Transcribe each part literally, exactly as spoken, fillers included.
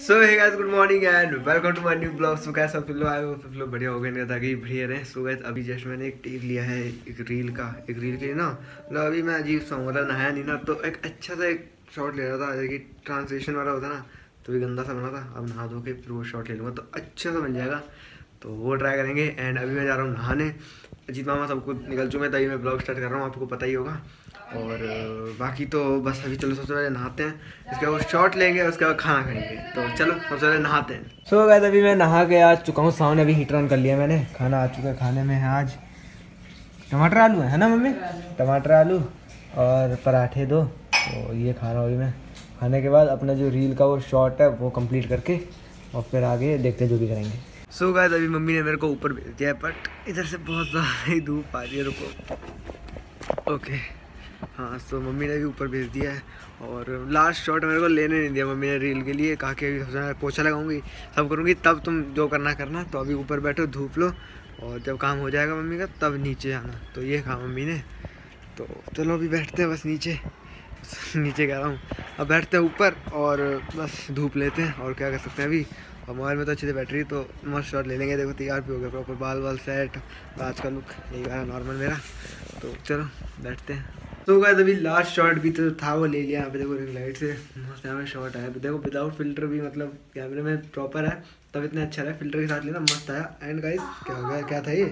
So hey guys, good morning and welcome to my new blog. So कैसे सब लोग आए हो, सब लोग बढ़िया हो गए ताकि बढ़िया रहे। सो गाइस, अभी जस्ट मैंने एक टेक लिया है एक रील का एक रील के लिए ना, मतलब अभी मैं अजीब सा मतलब नहाया नहीं ना, तो एक अच्छा सा एक शॉट ले रहा था जैसे कि ट्रांसलेशन वाला होता ना, तो भी गंदा सा बना था। अब नहा धो के फिर वो शॉट ले लूँगा तो अच्छा सा बन जाएगा, तो वो ट्राई करेंगे। एंड अभी मैं जा रहा हूँ नहाने। अजीत मामा सबको निकल चुके हैं तभी मैं ब्लॉग स्टार्ट कर रहा हूँ, आपको पता ही होगा। और बाकी तो बस अभी चलो सबसे पहले नहाते हैं, इसके बाद शॉट लेंगे, उसके बाद खाना खाएंगे। तो चलो सबसे पहले नहाते हैं। सो गाइस, अभी मैं नहा के आ चुका हूँ सामने, अभी हीटर ऑन कर लिया मैंने। खाना आ चुका है, खाने में है आज टमाटर आलू है ना मम्मी, टमाटर आलू और पराठे दो। तो ये खा रहा हूँ अभी मैं। खाने के बाद अपना जो रील का वो शॉट है वो कंप्लीट करके और फिर आगे देखते जो भी करेंगे। सो गाइस, अभी मम्मी ने मेरे को ऊपर भेज दिया है, बट इधर से बहुत ज़्यादा ही धूप आ रही है। रुको, ओके हाँ। सो मम्मी ने भी ऊपर भेज दिया है और लास्ट शॉट मेरे को लेने नहीं दिया मम्मी ने रील के लिए। कहा कि अभी सबसे पहले पोछा लगाऊंगी, सब करूँगी, तब तुम जो करना करना। तो अभी ऊपर बैठो, धूप लो, और जब काम हो जाएगा मम्मी का तब नीचे आना। तो ये कहा मम्मी ने। तो चलो अभी बैठते हैं बस नीचे नीचे कह रहा हूँ, अब बैठते हैं ऊपर और बस धूप लेते हैं। और क्या कर सकते हैं अभी, और मोबाइल में तो अच्छी से बैटरी, तो मस्त शॉट ले लेंगे। देखो तैयार भी हो गया प्रॉपर, बाल बाल सेट, आज का लुक यही रहा नॉर्मल मेरा। तो चलो बैठते हैं। तो गाइस, अभी लास्ट शॉट भी तो था वो ले लिया। यहाँ पे देखो रिंग लाइट से मस्त यहाँ पे शॉट आया। देखो विदाउट फिल्टर भी, मतलब कैमरे में प्रॉपर है तब इतना अच्छा रहा। फिल्टर के साथ लेना मस्त आया। एंड गाइस क्या हो गया, क्या था ये।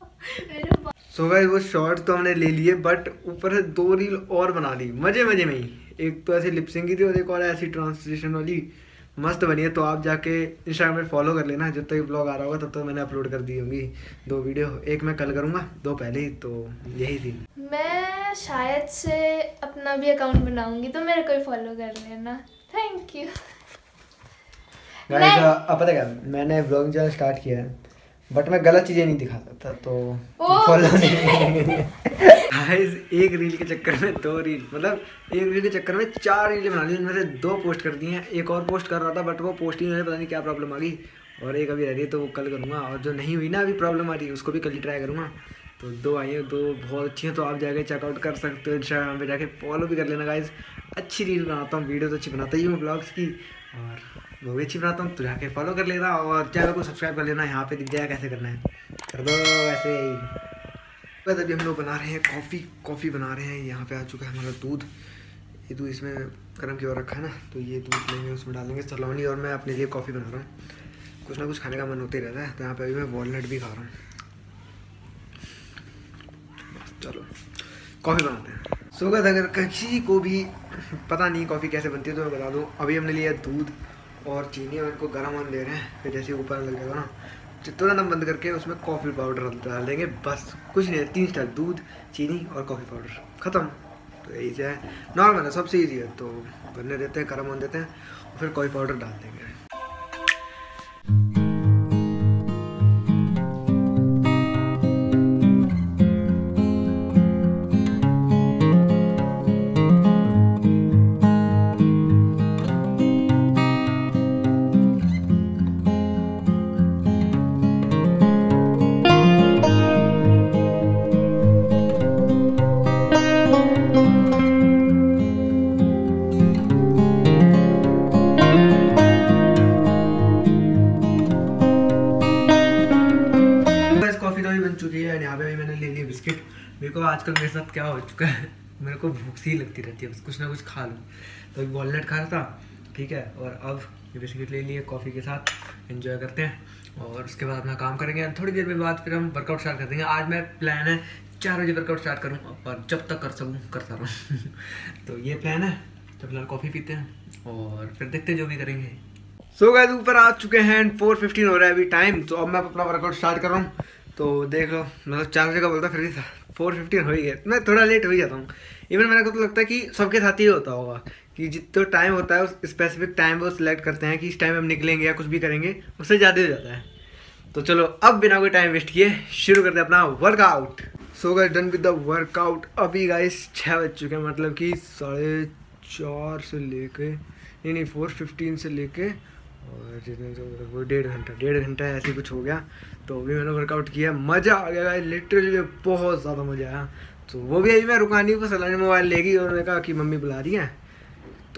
सो गाइस, वो शॉट तो हमने ले लिए, बट ऊपर से दो रील और बना ली मजे मजे में ही। एक तो ऐसी लिपसिंग की थी और एक और ऐसी ट्रांसलेशन वाली, मस्त बनी है। तो आप जाके इंस्टाग्राम पे फॉलो कर लेना, जब तक ब्लॉग आ रहा होगा तब तक मैंने अपलोड कर दी होंगी दो वीडियो। एक मैं कल करूँगा, दो पहले ही। तो यही थी। मैं शायद से अपना भी अकाउंट बनाऊंगी, तो मेरे को ही फॉलो कर लेना। थैंक यू गाइस, अब पता क्या, मैंने ब्लॉगिंग चैनल स्टार्ट किया है, बट मैं गलत चीज़ें नहीं दिखा सकता, तो फॉलो नहीं करेंगे। गाइस, एक रील के चक्कर में दो रील, मतलब एक रील के चक्कर में चार रीलें बना ली, उनमें से दो पोस्ट कर दी हैं। एक और पोस्ट कर रहा था बट वो पोस्ट ही नहीं, पता नहीं क्या प्रॉब्लम आ गई। और एक अभी रह रही है, तो वो कल करूँगा। और जो नहीं हुई ना अभी प्रॉब्लम आ रही है, उसको भी कल ही ट्राई करूँगा। तो दो आई है, दो बहुत अच्छी हैं, तो आप जाके चेकआउट कर सकते हो। इंस्टाग्राम पे जाके फॉलो भी कर लेना गाइस। अच्छी रील बनाता हूँ, वीडियो तो अच्छी बनाता ही हूँ ब्लॉग्स की, और वो भी अच्छी बनाता हूँ। तो जाके फॉलो कर लेना और चैनल को सब्सक्राइब कर लेना। यहाँ पे दिख जाएगा कैसे करना है, कर दो वैसे ही। बस अभी हम लोग बना रहे हैं कॉफ़ी कॉफ़ी बना रहे हैं। यहाँ पे आ चुका है हमारा दूध। ये दूध इसमें गर्म की ओर रखा है ना, तो ये दूध लेंगे, उसमें डालेंगे सलोनी। और मैं अपने लिए कॉफ़ी बना रहा हूँ, कुछ ना कुछ खाने का मन होते ही रहता है। तो यहाँ पे अभी मैं वॉलनट भी खा रहा हूँ। चलो कॉफ़ी बनाते हैं। सो गाइस, अगर किसी को भी पता नहीं कॉफ़ी कैसे बनती है तो मैं बता दूँ। अभी हमने लिया दूध और चीनी, और इनको गर्म होने दे रहे हैं। फिर जैसे ऊपर लग जाएगा ना, तो तुरंत हम बंद करके उसमें कॉफ़ी पाउडर डाल देंगे। बस कुछ नहीं है, तीन स्टार, दूध, चीनी और कॉफ़ी पाउडर, ख़त्म। तो यही से है, नॉर्मल है, सबसे ईजी है। तो बनने देते हैं, गर्म होने देते हैं, और फिर कॉफ़ी पाउडर डाल देंगे। चुकी है। यहाँ पे भी मैंने ले लिया बिस्किट। मेरे को आजकल मेरे साथ क्या हो चुका है, मेरे को भूख सी लगती रहती है, बस कुछ ना कुछ खा लूँ। तो अभी वॉलनट खा रहा था, ठीक है, और अब ये बिस्किट ले लिए कॉफ़ी के साथ। एंजॉय करते हैं और उसके बाद अपना काम करेंगे। थोड़ी देर में बाद फिर हम वर्कआउट स्टार्ट कर देंगे। आज मैं प्लान है चार बजे वर्कआउट स्टार्ट करूँ, और जब तक कर सकूँ करता रहूँ। तो ये प्लान है। तो फिलहाल कॉफ़ी पीते हैं और फिर देखते हैं जो भी करेंगे। सो गाइस, ऊपर आ चुके हैं, फोर फिफ्टीन हो रहा है अभी टाइम। तो अब मैं अपना वर्कआउट स्टार्ट कर रहा हूँ। तो देख लो, मतलब चार बजे का बोलता फिर भी फोर फिफ्टीन हो ही गया। मैं थोड़ा लेट हो ही जाता हूँ। इवन मेरे को तो लगता है कि सबके साथ ही होता होगा कि जितना टाइम होता है उस स्पेसिफिक टाइम वो सिलेक्ट करते हैं कि इस टाइम हम निकलेंगे या कुछ भी करेंगे, उससे ज़्यादा हो जाता है। तो चलो अब बिना कोई टाइम वेस्ट किए शुरू करते हैं अपना workout. So guys, done with the workout. अभी गाइस छः बज चुके हैं, मतलब कि साढ़े चार से लेके नहीं नहीं फोर फिफ्टीन से लेके और जितने तो वो डेढ़ घंटा डेढ़ घंटा ऐसे कुछ हो गया। तो अभी मैंने वर्कआउट किया, मज़ा आ गया गाइस, लिटरली बहुत ज़्यादा मज़ा आया। तो वो भी अभी मैं रुका नहीं, बस सलानी मोबाइल लेगी और मैंने कहा कि मम्मी बुला रही है, तो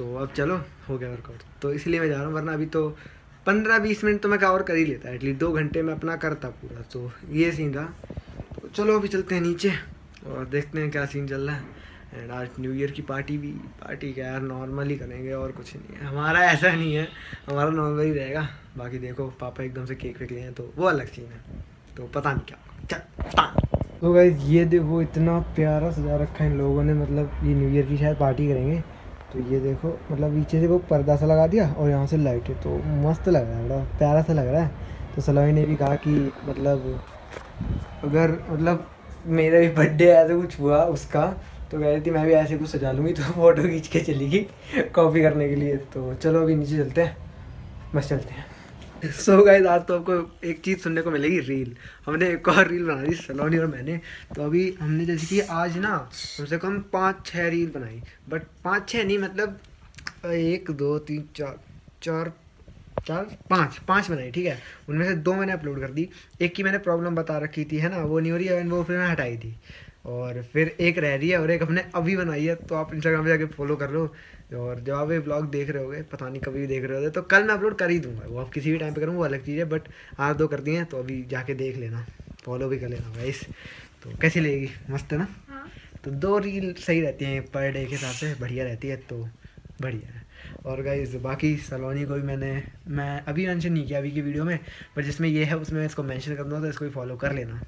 तो अब चलो हो गया वर्कआउट, तो इसलिए मैं जा रहा हूँ, वरना अभी तो पंद्रह बीस मिनट तो मैं कवर कर ही लेता है, एटलीस्ट दो घंटे में अपना करता पूरा। तो ये सीन रहा। तो चलो अभी चलते हैं नीचे और देखते हैं क्या सीन चल रहा है। एंड आज न्यू ईयर की पार्टी भी, पार्टी क्या यार नॉर्मली करेंगे और कुछ नहीं है, हमारा ऐसा नहीं है, हमारा नॉर्मल ही रहेगा। बाकी देखो पापा एकदम से केक वेक लिए हैं तो वो अलग सीन है, तो पता नहीं क्या चल। तो गाइस ये देखो इतना प्यारा सजा रखा है इन लोगों ने, मतलब ये न्यू ईयर की शायद पार्टी करेंगे। तो ये देखो मतलब नीचे से वो पर्दा सा लगा दिया और यहाँ से लाइट है, तो मस्त लग रहा है, बड़ा प्यारा सा लग रहा है। तो सलोनी ने भी कहा कि मतलब अगर मतलब मेरा भी बर्थडे ऐसे कुछ हुआ उसका, तो कह रही थी मैं भी ऐसे कुछ सजा लूँगी, तो फ़ोटो खींच के चलेगी कॉपी करने के लिए। तो चलो अभी नीचे चलते हैं, बस चलते हैं। सो so गाइस आज तो आपको एक चीज़ सुनने को मिलेगी, रील। हमने एक और रील बना दी सलोनी और मैंने। तो अभी हमने जैसे कि आज ना कम से कम पाँच छः रील बनाई, बट पाँच छः नहीं मतलब एक दो तीन चार चार चार पाँच पाँच बनाई, ठीक है। उनमें से दो मैंने अपलोड कर दी, एक की मैंने प्रॉब्लम बता रखी थी है ना, वो नहीं हो रही है, वो फिर मैं हटाई थी, और फिर एक रह रही है और एक हमने अभी बनाई है। तो आप इंस्टाग्राम पे जाके फॉलो कर लो, और जब आप ये ब्लॉग देख रहे होगे, पता नहीं कभी भी देख रहे होगे, तो कल मैं अपलोड कर ही दूंगा, वो आप किसी भी टाइम पे करूँगा वो अलग चीज़ है, बट आज दो कर दिए हैं तो अभी जाके देख लेना, फॉलो भी कर लेना गाइस। तो कैसी लगेगी, मस्त है ना? हाँ। तो दो रील सही रहती हैं पर डे के हिसाब से, बढ़िया रहती है, तो बढ़िया है। और गाइस बाकी सलोनी को भी मैंने मैं अभी मेंशन नहीं किया अभी की वीडियो में, पर जिसमें ये है उसमें इसको मेंशन कर दूँगा, तो इसको भी फॉलो कर लेना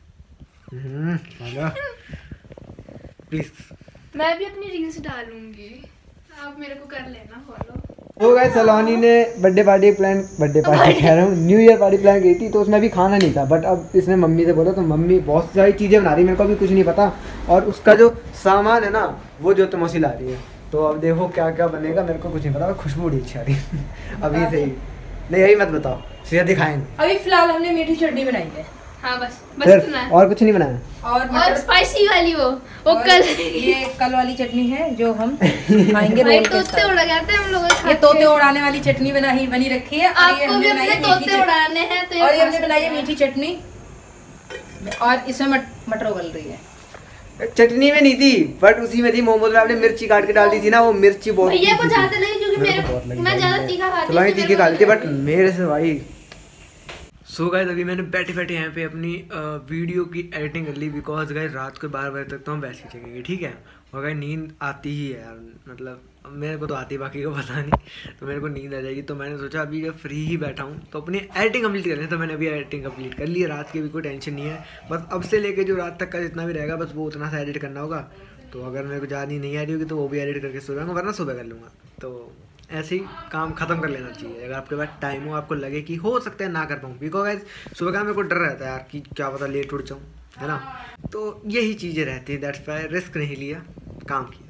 प्लीज। मैं भी अपनी रील्स डालूंगी, आप मेरे को कर लेना फॉलो। तो गाइस सलोनी ने birthday party plan birthday party कह रहा हूँ न्यू ईयर पार्टी प्लान की थी, तो उसमें भी खाना नहीं था, बट अब इसने मम्मी से बोला, तो मम्मी बहुत सारी चीज़ें बना रही है, मेरे को अभी कुछ नहीं पता, और उसका जो सामान है ना वो जो तमोसी ला रही है। तो अब देखो क्या क्या बनेगा, मेरे को कुछ नहीं पता, खुशबू बड़ी अच्छी आ रही है अभी से ही। नहीं यही मत बताओ, सीधा दिखाएंगे। अभी फिलहाल हमने मीठी चटनी बनाई है। हाँ बस बस इतना है, और कुछ नहीं बनाया। और और स्पाइसी वाली वो वो कल ये कल वाली चटनी है जो हम खाएंगे रोल के साथ। तोते उड़ा जाते हैं हम लोग, ये तोते उड़ाने वाली चटनी बनाई बनी रखी है। आपको भी अपने तोते उड़ाने हैं, तो और ये हमने बनाई है मीठी चटनी, और इसमें मटर उबल रही है। चटनी में नहीं थी बट उसी में थी, मोमोज में आपने मिर्ची काट के डाल दी थी ना, वो मिर्ची बहुत भैया को ज्यादा लगी क्योंकि मेरे मैं ज्यादा तीखा खाती हूं, तीखी खा लेती, बट मेरे से भाई। सो गाइस अभी मैंने बैठे बैठे यहाँ पे अपनी वीडियो की एडिटिंग कर ली, बिकॉज गाइस रात को बारह बजे तक तो हम वैसे ही चलेंगे, ठीक है। और गाइस नींद आती ही है यार, मतलब मेरे को तो आती, बाकी को पता नहीं, तो मेरे को नींद आ जाएगी। तो मैंने सोचा अभी जब फ्री ही बैठा हूँ तो अपनी एडिटिंग कंप्लीट कर लें, तो मैंने अभी एडिटिंग कंप्लीट कर ली है, रात की भी कोई टेंशन नहीं है, बस अब से लेके जो रात तक का जितना भी रहेगा बस वो उतना सा एडिट करना होगा। तो अगर मेरे को ज़्यादा नहीं आ रही होगी तो वो भी एडिट करके सो जाऊँगा, वरना सुबह कर लूँगा। तो ऐसे ही काम ख़त्म कर लेना चाहिए, अगर आपके पास टाइम हो, आपको लगे कि हो सकता है ना कर पाऊँ, बिकॉज सुबह का मेरे को डर रहता है यार कि क्या पता लेट उठ जाऊँ, है ना। तो यही चीज़ें रहती हैं, दैट्स व्हाई रिस्क नहीं लिया, काम किया।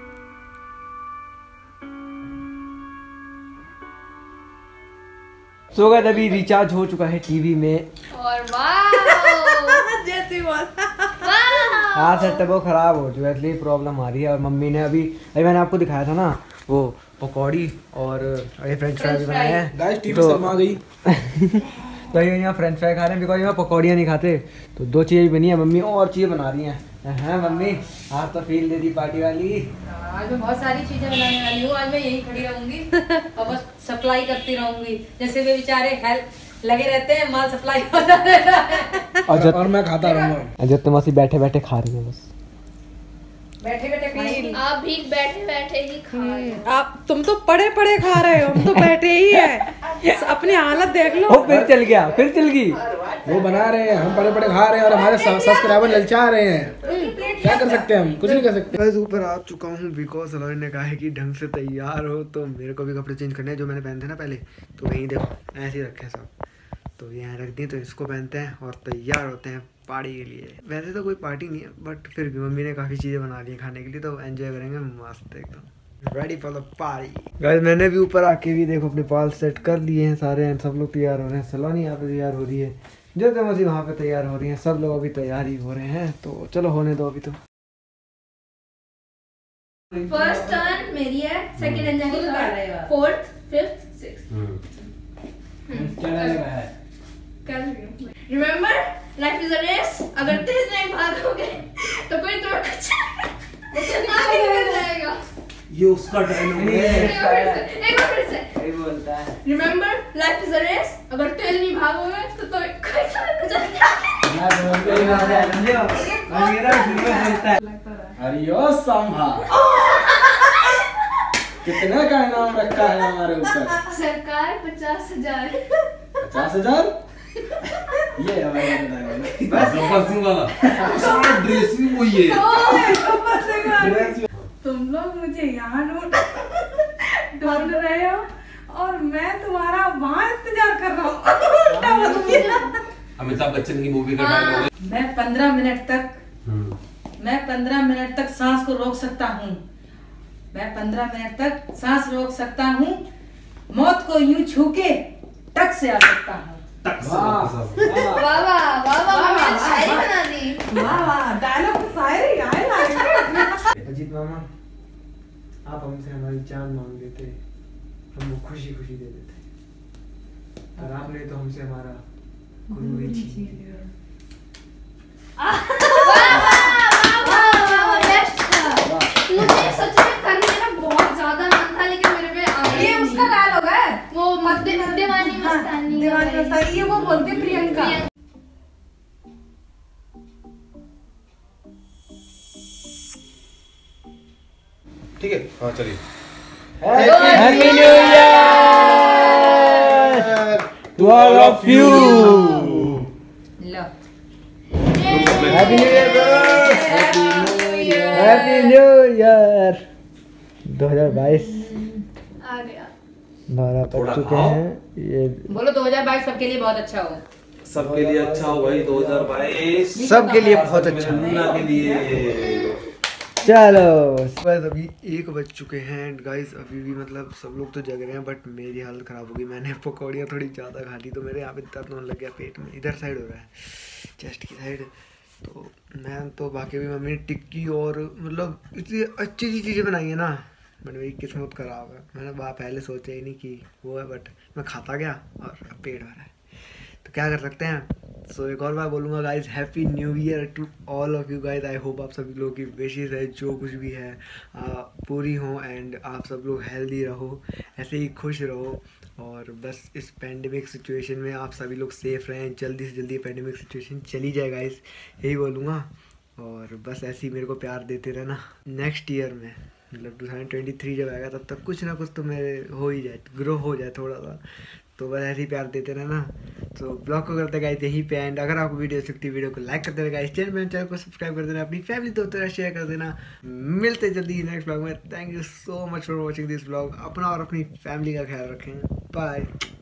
सो गाइस अभी रिचार्ज हो चुका है टीवी में, और वाह जैसे हाँ सेटअप वो खराब हो चुका है, इसलिए प्रॉब्लम आ रही है। और मम्मी ने अभी अभी मैंने आपको दिखाया था ना वो पकौड़ी और ये फ्रेंच फ्राई भी बनाए हैं, गाइस टीवी शर्मा गई तो ये यहाँ फ्रेंच फ्राई खा रहे हैं, बिकॉज यहाँ पकौड़ियाँ नहीं खाते, तो दो चीज़ें बनी है, मम्मी और चीज़ें बना रही हैं। हैं मम्मी आज तो फील दे दी पार्टी वाली, आज मैं बहुत सारी चीजें बनाने वाली हूँ, आज मैं यही खड़ी रहूंगी और बस सप्लाई करती रहूंगी, जैसे वे बेचारे हेल्प लगे रहते हैं, माल सप्लाई होता रहता है और, और मैं खाता रहूंगा। जब तुम ऐसे बैठे बैठे खा रही हो, बस बैठे बैठे खाएंगे, आप भी बैठे बैठे ही खा रहे हो। आप तुम तो पड़े पड़े खा रहे हो, हम तो बैठे ही है, अपनी हालत देख लो। ओ, फिर चल गया फिर चल गई, वो बना रहे हैं, हम पड़े पड़े खा रहे हैं और हमारे सब्सक्राइबर ललचा रहे हैं, क्या कर सकते हैं हम, कुछ नहीं कर सकते। बस ऊपर आ चुका हूँ, बिकॉज सलोनी ने कहा है कि ढंग से तैयार हो, तो मेरे को भी कपड़े चेंज करने हैं जो मैंने पहने थे ना पहले, तो वहीं देखो ऐसे ही रखे सब, तो यहाँ रख दी, तो इसको पहनते हैं और तैयार होते हैं पार्टी के लिए। वैसे तो कोई पार्टी नहीं है, बट फिर भी मम्मी ने काफ़ी चीज़ें बना ली खाने के लिए, तो एंजॉय करेंगे मस्त एकदम, ready for the party. Guys मैंने भी ऊपर आके भी देखो अपने बाल सेट कर लिए हैं सारे हैं, सब लोग तैयार हो रहे हैं, सलोनी यहाँ पे तैयार हो रही है, जो तमोसी वहाँ पे तैयार हो रही है, सब लोग अभी तैयार ही हो रहे हैं, तो चलो होने दो अभी। तो फर्स्ट टर्न मेरी है, सेकंड अंजना की है, fourth fifth sixth. Remember life is a race, अगर तेज नहीं भागोगे तो कोई तोड़ कुछ आगे निकल जाएगा। ये उसका डायलॉग है। एक बार फिर से, एक बार फिर से। यही बोलता है। Remember, life is a race. अगर तेल नहीं भागोगे तो तो कैसा चलता अरे यो संभा कितने का इनाम रखा है हमारे ऊपर? सरकार पचास हजार। पचास हजार ये हमारे बस परसों वाला सारा ड्रेस भी वही है। तुम लोग मुझे यहाँ ढूंढ ढूंढ रहे हो और मैं तुम्हारा वहाँ इंतजार कर रहा हूँ। अमिताभ बच्चन की मूवी का डायलॉग है। मैं पंद्रह मिनट तक मैं पंद्रह मिनट तक सांस को रोक सकता हूँ। मैं पंद्रह मिनट तक सांस रोक सकता हूँ। मौत को यूं छू के टक से आ सकता हूँ। वाह वाह वाह वाह, शायरी बना दी। वाह वाह, डायलॉग तो शायरी आए लाए। अजीत मामा, आप हमसे हमारी जान मांग देते, हम वो खुशी खुशी दे देते, और आपने तो हमसे हमारा गुरु ही छीन लिया। मुझे सच में करने का बहुत ज्यादा मन था लेकिन मेरे पे आ ये उसका डायलॉग है। वो दीवानी मस्तानी। दीवानी मस्तानी, ये वो बोलती है प्रियंका। ठीक है, हाँ चलिए। Happy new year to all of you. लो happy new year happy new year दो हज़ार बाईस आ गया। बारह पड़ चुके हैं ये। बोलो दो हज़ार बाईस सबके लिए बहुत अच्छा हो। सबके लिए अच्छा हो भाई दो हज़ार बाईस। सबके लिए बहुत अच्छा। मुन्ना के लिए चलो बस अभी एक बज चुके हैं एंड गाइस अभी भी मतलब सब लोग तो जग रहे हैं बट मेरी हालत ख़राब हो गई। मैंने पकौड़ियाँ थोड़ी ज़्यादा खा ली तो मेरे यहाँ पे दर्द होने लग गया पेट में, इधर साइड हो रहा है, चेस्ट की साइड। तो मैं तो बाकी भी मम्मी ने टिक्की और मतलब इतनी अच्छी अच्छी चीज़ें बनाई है ना, बट मेरी किस्मत ख़राब है। मैंने बाप पहले सोचा ही नहीं कि वो है, बट मैं खाता गया और अब पेट भरा है तो क्या कर सकते हैं। सो so, एक और बार बोलूँगा guys happy new year to all of you guys. I hope आप सभी लोगों की विशेज़ है जो कुछ भी है आ, पूरी हों एंड आप सब लोग हेल्दी रहो, ऐसे ही खुश रहो और बस इस पेंडेमिक सिचुएशन में आप सभी लोग सेफ रहें। जल्दी से जल्दी पेंडेमिक सिचुएशन चली जाए गाइज, यही बोलूँगा। और बस ऐसे ही मेरे को प्यार देते रहना। नेक्स्ट ईयर में मतलब टू थाउजेंड ट्वेंटी थ्री जब आएगा तब तक कुछ ना कुछ तो मेरे हो ही जाए, ग्रो हो जाए थोड़ा सा, तो बस ऐसे ही प्यार देते रहना। तो ब्लॉग को करते गाइस यहीं पे एंड अगर आपको वीडियो अच्छी लगती है वीडियो को लाइक कर देना गाइस, चैनल में चैनल को सब्सक्राइब कर देना, अपनी फैमिली दोस्तों से शेयर कर देना। मिलते जल्दी नेक्स्ट ब्लॉग में। Thank you so much for watching this blog. अपना और अपनी फैमिली का ख्याल रखें। बाय।